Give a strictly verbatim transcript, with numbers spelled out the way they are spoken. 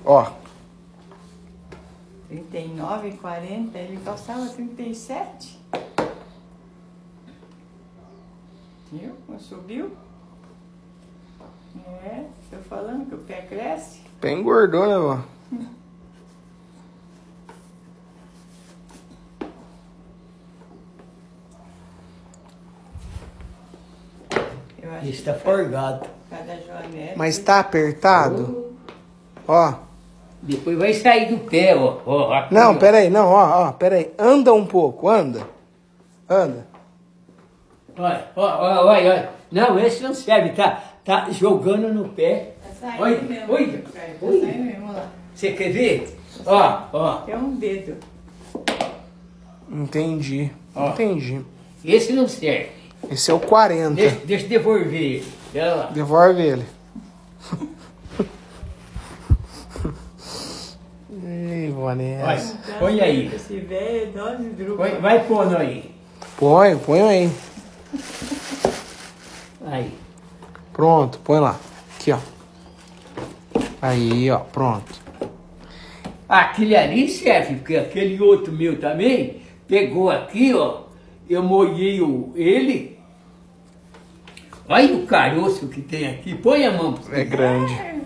Ó. trinta e nove, quarenta, ele calçava trinta e sete. Viu? Não subiu? É, tô falando que o pé cresce. Pé engordou, né, vó? Eu acho Esse tá que forgado. cada joanete. Mas tá apertado? Ó. Depois vai sair do pé, ó. ó aqui, Não, ó. pera aí, não, ó, ó, pera aí. Anda um pouco, anda. Anda. Olha, olha, olha, olha. Não, esse não serve, tá, tá jogando no pé. Tá saindo Olha, mesmo. olha, Tá olha. saindo mesmo, olha lá. Você quer ver? Ó, ó. É um dedo. Entendi. Ó. Entendi. Esse não serve. Esse é o quarenta. Deixa, deixa eu devolver ele. Olha lá. Devolve ele. Ei, Vanessa. Olha, põe aí. Esse velho é dose de Põe, vai pondo aí. Põe, põe aí. Aí. Pronto, põe lá. Aqui, ó. Aí, ó, pronto. Aquele ali serve, porque aquele outro meu também pegou aqui, ó. Eu molhei o, ele. Olha o caroço que tem aqui. Põe a mão pra você. É grande.